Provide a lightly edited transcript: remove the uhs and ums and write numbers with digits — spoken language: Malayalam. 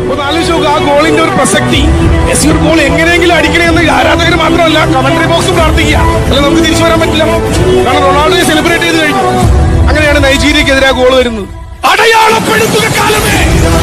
ഒന്ന് ആലോചിച്ച് നോക്കുക, ആ ഗോളിന്റെ ഒരു പ്രസക്തി. മെസ്സി ഒരു ഗോൾ എങ്ങനെയെങ്കിലും അടിക്കണമെന്ന് ആരാധകർ മാത്രമല്ല കമന്ററി ബോക്സ് പ്രാർത്ഥിക്കുക. അല്ല നമുക്ക് തിരിച്ചു വരാൻ പറ്റില്ല. കാരണം റൊണാൾഡോയെ സെലിബ്രേറ്റ് ചെയ്ത് കഴിഞ്ഞു. അങ്ങനെയാണ് നൈജീരിയക്കെതിരെ ഗോൾ വരുന്നത്. അടയാളപ്പെടുത്തുക കാലമേ.